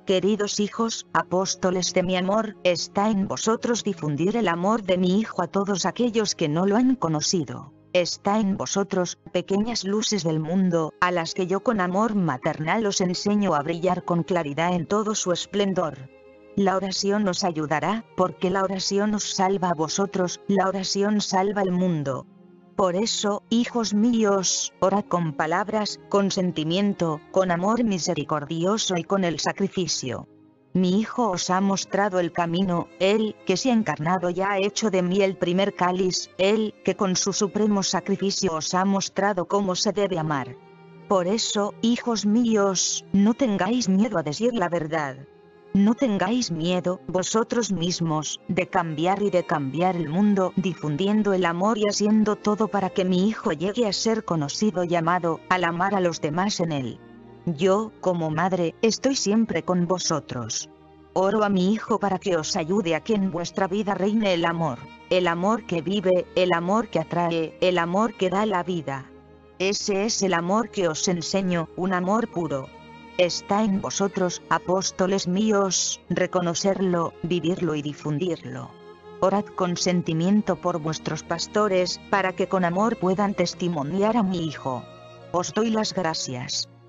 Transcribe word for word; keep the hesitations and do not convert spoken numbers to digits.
Queridos hijos, apóstoles de mi amor, está en vosotros difundir el amor de mi Hijo a todos aquellos que no lo han conocido. Está en vosotros, pequeñas luces del mundo, a las que yo con amor maternal os enseño a brillar con claridad en todo su esplendor. La oración os ayudará, porque la oración os salva a vosotros, la oración salva al mundo. Por eso, hijos míos, orad con palabras, con sentimiento, con amor misericordioso y con el sacrificio. Mi Hijo os ha mostrado el camino, Él, que se ha encarnado y ha hecho de mí el primer cáliz, Él, que con su supremo sacrificio os ha mostrado cómo se debe amar. Por eso, hijos míos, no tengáis miedo a decir la verdad. No tengáis miedo, vosotros mismos, de cambiar y de cambiar el mundo, difundiendo el amor y haciendo todo para que mi Hijo llegue a ser conocido y amado, al amar a los demás en Él. Yo, como madre, estoy siempre con vosotros. Oro a mi Hijo para que os ayude a que en vuestra vida reine el amor, el amor que vive, el amor que atrae, el amor que da la vida. Ese es el amor que os enseño, un amor puro. Está en vosotros, apóstoles míos, reconocerlo, vivirlo y difundirlo. Orad con sentimiento por vuestros pastores, para que con amor puedan testimoniar a mi Hijo. Os doy las gracias.